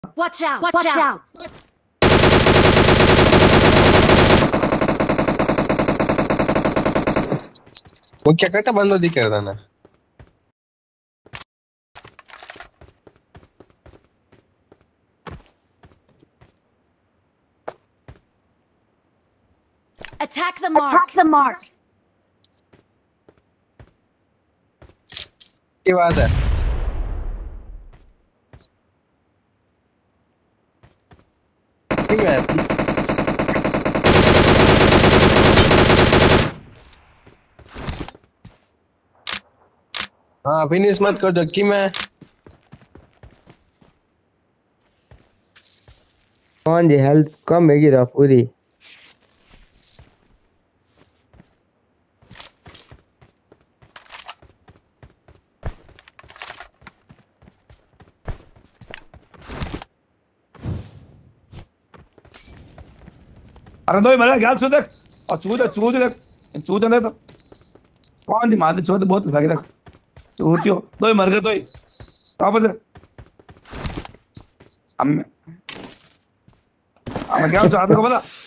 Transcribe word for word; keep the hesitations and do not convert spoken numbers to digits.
Watch out! Watch, Watch out! out. वो क्या करता बंद दिख रहा था ना Attack the mark. Attack the mark. क्या बात है ठीक है हाँ फिनिश मत कर दो कि मैं कौन जी हेल्थ कम है गिरा पूरी अरे दो मर गया चूत और चूत चूत चूत ने तो कौन दी मार चूत बहुत भागे तक चूतियो दो मर गए तो वापस हम हम क्या चाहते को पता